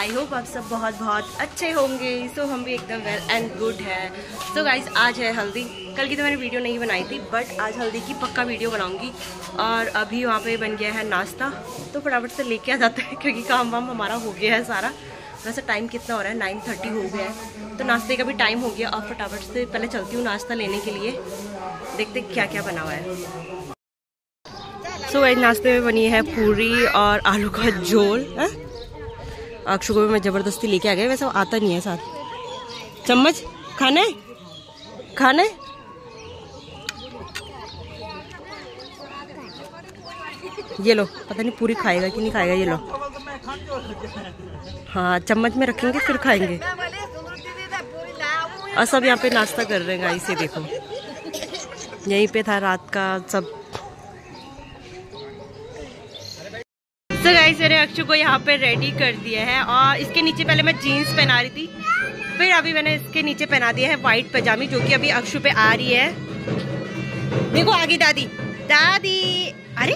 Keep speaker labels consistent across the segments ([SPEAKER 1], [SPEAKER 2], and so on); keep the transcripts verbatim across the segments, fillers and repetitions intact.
[SPEAKER 1] I hope आप सब बहुत बहुत अच्छे होंगे। सो so, हम भी एकदम वेल एंड गुड है। सो so, गाइज आज है हल्दी। कल की तो मैंने वीडियो नहीं बनाई थी, बट आज हल्दी की पक्का वीडियो बनाऊंगी। और अभी वहाँ पे बन गया है नाश्ता, तो फटाफट से लेके आ जाते हैं क्योंकि काम वाम हमारा हो गया है सारा। वैसे टाइम कितना हो रहा है, नाइन थर्टी हो गया है, तो नाश्ते का भी टाइम हो गया। और फटाफट से पहले चलती हूँ नाश्ता लेने के लिए, देखते क्या क्या बना हुआ है। सो so, नाश्ते में बनी है पूरी और आलू का झोल। अक्षु को भी मैं जबरदस्ती लेके आ गया, वैसे वो आता नहीं है साथ। चम्मच खाने खाने ये लो, पता नहीं पूरी खाएगा कि नहीं खाएगा। ये लो, हाँ चम्मच में रखेंगे फिर खाएंगे। और सब यहाँ पे नाश्ता कर रहे हैं गाइस, ये देखो यहीं पे था रात का सब। तो गाइस मैंने अक्षु को यहाँ पे रेडी कर दिया है, और इसके नीचे पहले मैं जीन्स पहना रही थी, फिर अभी मैंने इसके नीचे पहना दिया है वाइट पजामी, जो कि अभी अक्षु पे आ रही है। देखो आगे दादी दादी, अरे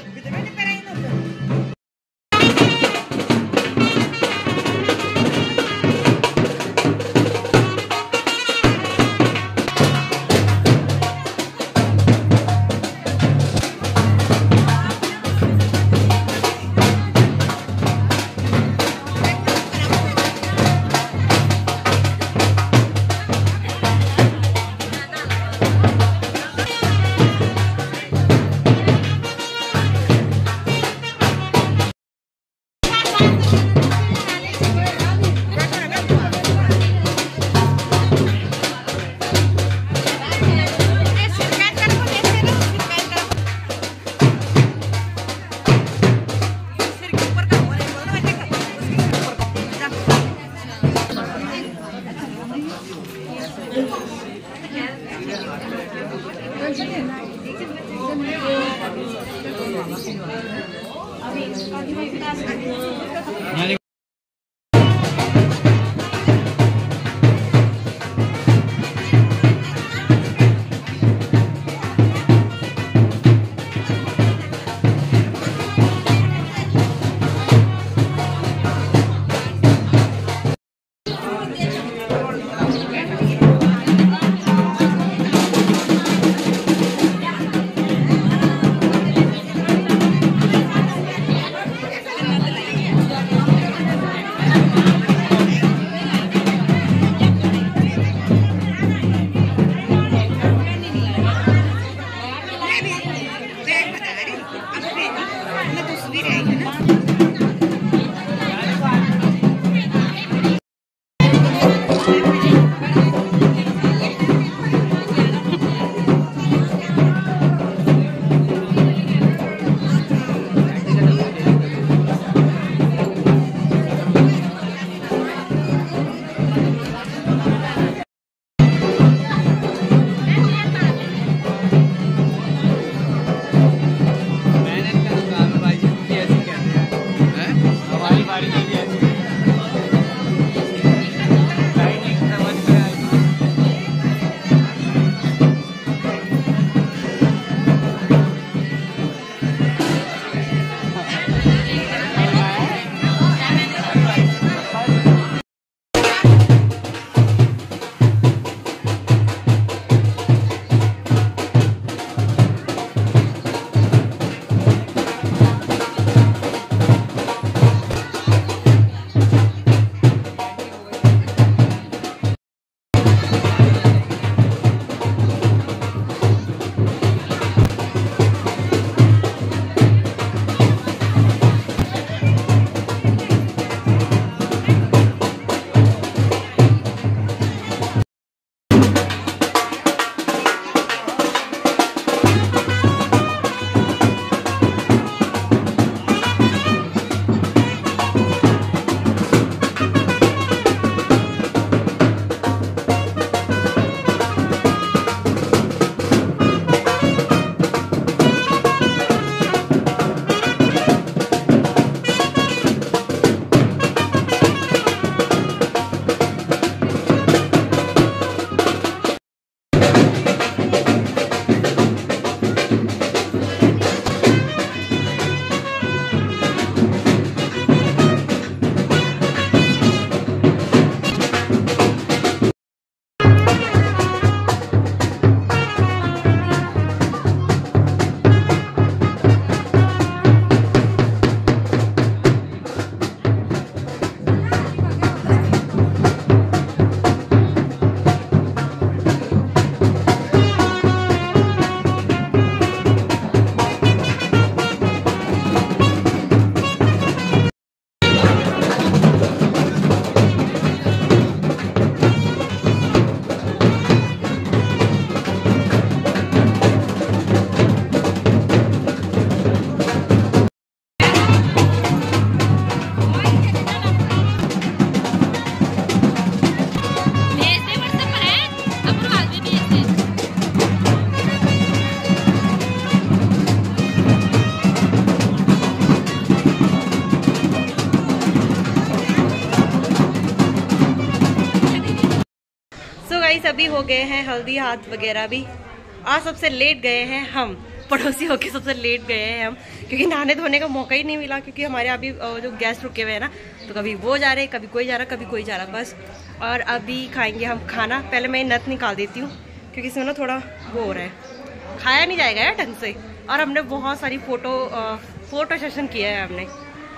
[SPEAKER 1] गाइस अभी हो गए हैं हल्दी हाथ वगैरह भी, आज सबसे लेट गए हैं हम, पड़ोसी होके सबसे लेट गए हैं हम, क्योंकि नहाने धोने का मौका ही नहीं मिला, क्योंकि हमारे अभी जो गेस्ट रुके हुए हैं ना, तो कभी वो जा रहे हैं, कभी कोई जा रहा, कभी कोई जा रहा बस। और अभी खाएंगे हम खाना। पहले मैं नथ निकाल देती हूँ क्योंकि इसमें ना थोड़ा वो हो रहा है, खाया नहीं जाएगा यार ढंग से। और हमने बहुत सारी फोटो फोटो सेशन किया है हमने।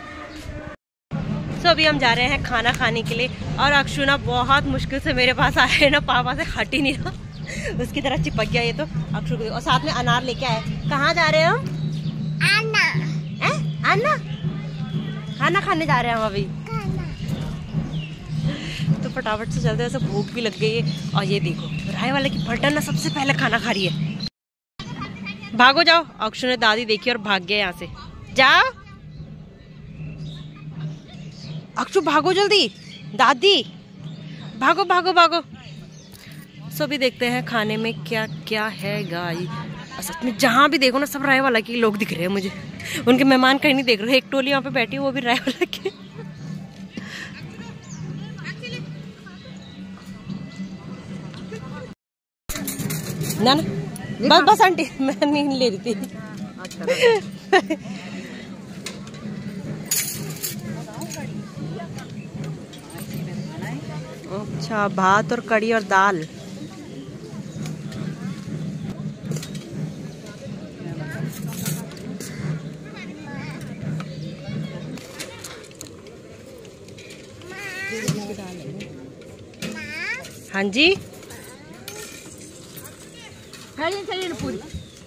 [SPEAKER 1] तो अभी हम जा रहे हैं खाना खाने के लिए, और अक्षु ना बहुत मुश्किल से मेरे पास आया है ना, पापा से हट ही नहीं रहा, उसकी तरह चिपक गया ये तो। अक्षु को और साथ में अनार लेके आए। कहाँ जा रहे हैं हम? आना है? आना खाना खाने जा रहे हैं हम अभी। तो फटाफट से चलते हैं, ऐसे भूख भी लग गई है। और ये देखो राय वाले की पलटन ना सबसे पहले खाना खा रही है। भागो जाओ। अक्षु ने दादी देखी और भाग गया यहाँ से। जाओ अक्षु भागो जल्दी, दादी भागो भागो भागो। सो भी देखते हैं खाने में क्या क्या है गाइस। सच में जहाँ भी देखो ना सब राय वाला के लोग दिख रहे हैं मुझे, उनके मेहमान कहीं नहीं देख रहे। एक टोली वहाँ पे बैठी है, वो भी राय वाला के। ना ना बस बस आंटी मैं नहीं ले रही थी। अच्छा भात और कड़ी और दाल। हाँ जी पूरी।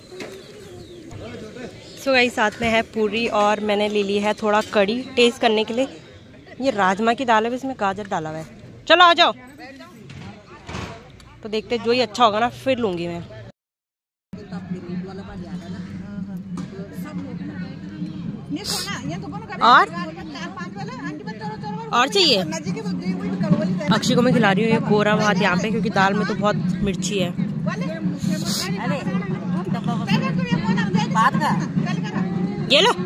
[SPEAKER 1] सो गाइस साथ में है पूरी, और मैंने ले ली है थोड़ा कड़ी टेस्ट करने के लिए। ये राजमा की दाल है, इसमें गाजर डाला हुआ है। चलो आ जाओ। तो देखते जो ही अच्छा होगा ना फिर लूंगी मैं। और और चाहिए? अक्षय को मैं खिला रही हूँ ये गोरा भात यहाँ पे, क्योंकि दाल में तो बहुत मिर्ची है। ये लो।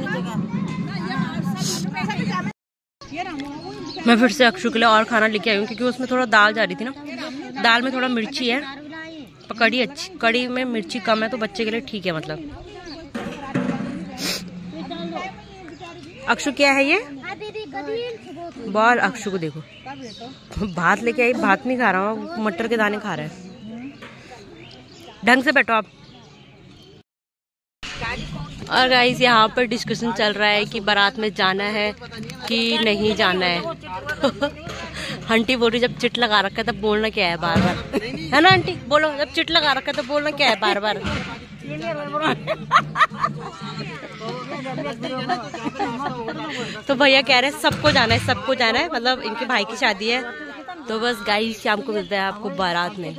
[SPEAKER 1] मैं फिर से अक्षु के लिए और खाना लेके आई हूँ, क्योंकि उसमें थोड़ा दाल जा रही थी ना, दाल में थोड़ा मिर्ची है। कड़ी अच्छी, कड़ी में मिर्ची कम है तो बच्चे के लिए ठीक है। मतलब अक्षु क्या है ये बॉल? अक्षु को देखो भात लेके आई, भात नहीं खा रहा हूँ, मटर के दाने खा रहा है। ढंग से बैठो आप। और गाइस यहाँ पर डिस्कशन चल रहा है कि बारात में जाना है कि नहीं जाना है। तो आंटी बोल रही जब चिट लगा रखा है तब बोलना क्या है बार बार, है ना आंटी? बोलो जब चिट लगा रखा है तब बोलना क्या है बार बार। तो भैया कह रहे हैं सबको जाना है, सबको जाना है, मतलब इनके भाई की शादी है। तो बस गाइस शाम को मिलता है आपको बारात में।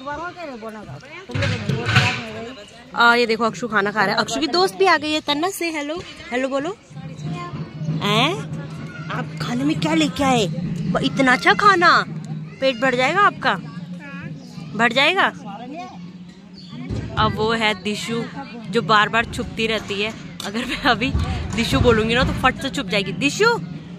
[SPEAKER 1] आ, ये देखो अक्षु खाना खा रहा है। अक्षु की दोस्त भी आ गई है तन्ना से हेलो हेलो बोलो। हैं आप खाने में क्या लेके आए? इतना अच्छा खाना, पेट भर जाएगा आपका, भर जाएगा। अब वो है दिशु जो बार बार छुपती रहती है। अगर मैं अभी दिशु बोलूंगी ना तो फट से छुप जाएगी। दिशु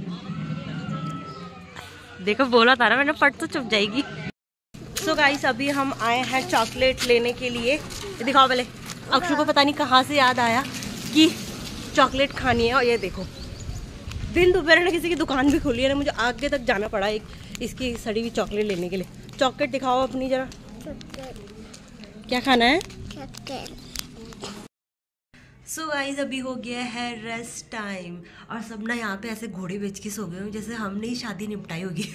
[SPEAKER 1] देखो बोला था ना मैंने, फट से छुप जाएगी। सो so गाइस अभी हम आए हैं चॉकलेट लेने के लिए। दिखाओ पहले। अक्षु को पता नहीं कहाँ से याद आया कि चॉकलेट खानी है। और ये देखो दिन दोपहर में किसी की दुकान भी खुली है ना, मुझे आगे तक जाना पड़ा एक इसकी सड़ी हुई चॉकलेट लेने के लिए। चॉकलेट दिखाओ अपनी जरा, क्या खाना है? सो so गाइस अभी हो गया है रेस्ट टाइम, और सब ना यहाँ पे ऐसे घोड़े बेच के सो गए हूँ जैसे हमने ही शादी निपटाई होगी।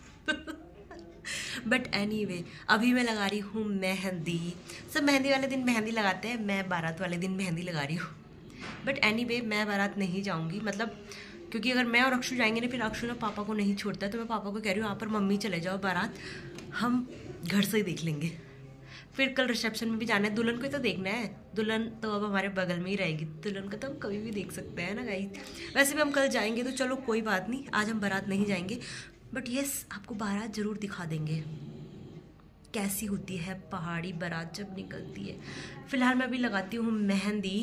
[SPEAKER 1] बट एनीवे अभी मैं लगा रही हूँ मेहंदी। सब मेहंदी वाले दिन मेहंदी लगाते हैं, मैं बारात वाले दिन मेहंदी लगा रही हूँ। बट एनीवे मैं बारात नहीं जाऊँगी, मतलब क्योंकि अगर मैं और अक्षु जाएंगे ना फिर अक्षु ना पापा को नहीं छोड़ता है। तो मैं पापा को कह रही हूँ यहाँ पर मम्मी चले जाओ बारात, हम घर से ही देख लेंगे। फिर कल रिसेप्शन में भी जाना है, दुल्हन को तो देखना है। दुल्हन तो अब हमारे बगल में ही रहेगी, दुल्हन को तो हम कभी भी देख सकते हैं ना गाइस। वैसे भी हम कल जाएंगे तो चलो कोई बात नहीं, आज हम बारात नहीं जाएंगे। बट यस आपको बारात ज़रूर दिखा देंगे कैसी होती है पहाड़ी बारात जब निकलती है। फिलहाल मैं अभी लगाती हूँ मेहंदी।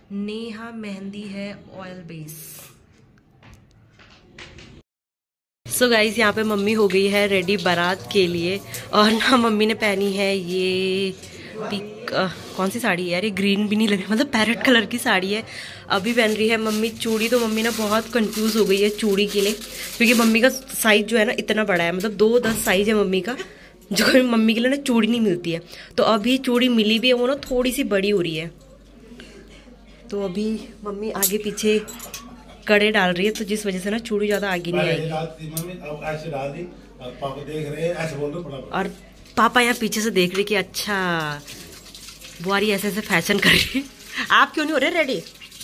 [SPEAKER 1] नेहा मेहंदी है ऑयल बेस। सो गाइस यहाँ पे मम्मी हो गई है रेडी बारात के लिए। और ना मम्मी ने पहनी है ये पिक आ, कौन सी साड़ी है यार, ये ग्रीन भी नहीं लग रही, मतलब पैरेट कलर की साड़ी है। अभी पहन रही है मम्मी चूड़ी। तो मम्मी ना बहुत कंफ्यूज हो गई है चूड़ी के लिए, क्योंकि मम्मी का साइज जो है ना इतना बड़ा है, मतलब दो दस साइज है मम्मी का, जो मम्मी के लिए ना चूड़ी नहीं मिलती है। तो अभी चूड़ी मिली भी है, वो ना थोड़ी सी बड़ी हो रही है। तो अभी मम्मी आगे पीछे कड़े डाल रही है, तो जिस वजह से ना चूड़ी ज्यादा आगे नहीं आएगी। और पापा यहाँ पीछे से देख रहे कि अच्छा बुआरी ऐसे ऐसे फैशन कर रही है। आप क्यों नहीं हो रहे रेडी?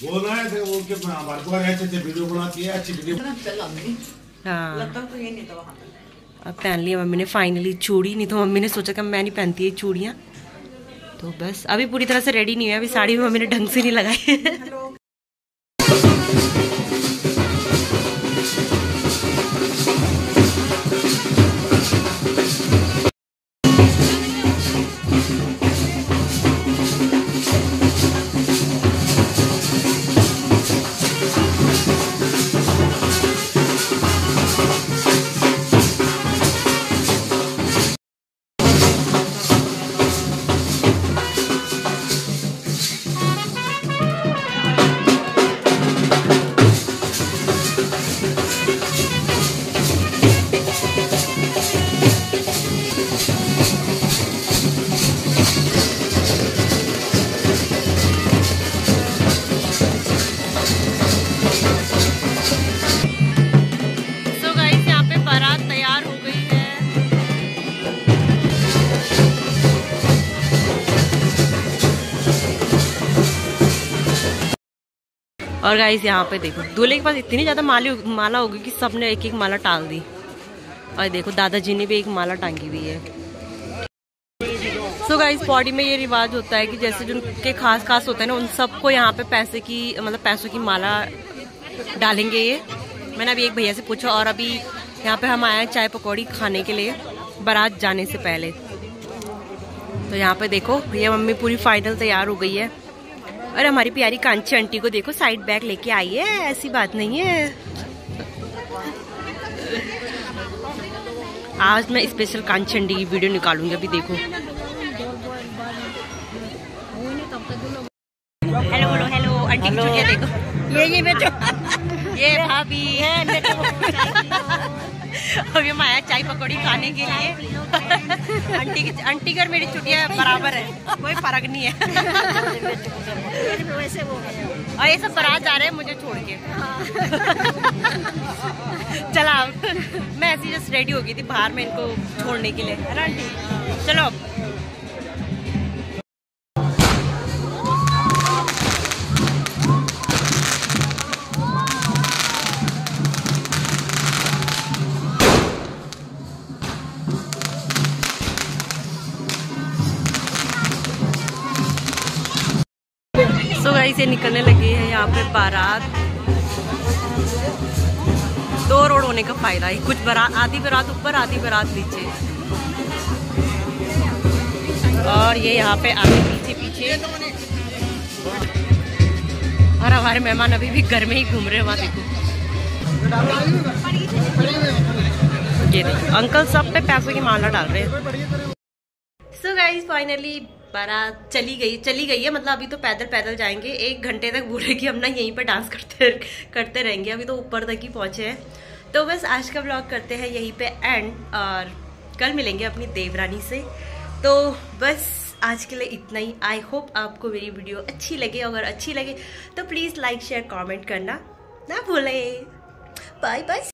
[SPEAKER 1] हाँ अब पहन लिया मम्मी ने फाइनली चूड़ी। नहीं तो मम्मी ने सोचा कि मैं नहीं पहनती है चूड़ियाँ। तो बस अभी पूरी तरह से रेडी नहीं है, अभी साड़ी में मम्मी ने ढंग से नहीं लगाई। और गाइस यहाँ पे देखो दूल्हे के पास इतनी ज्यादा माली माला होगी कि सबने एक एक माला टांग दी। और देखो दादाजी ने भी एक माला टांगी हुई है। सो गाइस पौड़ी में ये रिवाज होता है कि जैसे जिनके खास खास होते हैं ना, उन सबको यहाँ पे पैसे की मतलब पैसों की माला डालेंगे ये। मैंने अभी एक भैया से पूछा। और अभी यहाँ पे हम आए हैं चाय पकौड़ी खाने के लिए बारात जाने से पहले। तो यहाँ पे देखो ये मम्मी पूरी फाइनल तैयार हो गई है। और हमारी प्यारी कांची आंटी को देखो साइड बैग लेके आई है, ऐसी बात नहीं है। आज मैं स्पेशल कांची आंटी की वीडियो निकालूंगी, अभी देखो। हेलो बोलो, हेलो आंटी की चुटिया देखो। ये ये बेटो, ये भाभी अभी हम आया चाय पकौड़ी खाने के लिए। आंटी की आंटी कर मेरी चुटिया बराबर है, कोई फर्क नहीं है। और ये सब बारात जा रहे हैं मुझे छोड़ के। चला मैं ऐसी जस्ट रेडी हो गई थी बाहर में इनको छोड़ने के लिए, है ना आंटी? चलो तो गाइस ये निकलने लगे हैं यहाँ पे बारात। दो रोड होने का फायदा है, कुछ बारात आधी बारात ऊपर आधी बारात नीचे। और ये यहाँ पे आगे पीछे पीछे। और हमारे मेहमान अभी भी घर में ही घूम रहे हैं, वहाँ देखो। ये देखो अंकल सब पे पैसों की माला डाल रहे हैं। सो गाइस फाइनली बारात चली गई चली गई है, मतलब अभी तो पैदल पैदल जाएंगे। एक घंटे तक बोले कि हम ना यहीं पर डांस करते करते रहेंगे, अभी तो ऊपर तक ही पहुंचे हैं। तो बस आज का व्लॉग करते हैं यहीं पे एंड, और कल मिलेंगे अपनी देवरानी से। तो बस आज के लिए इतना ही। आई होप आपको मेरी वीडियो अच्छी लगे। अगर अच्छी लगे तो प्लीज़ लाइक शेयर कमेंट करना ना भूलें। Bye bye.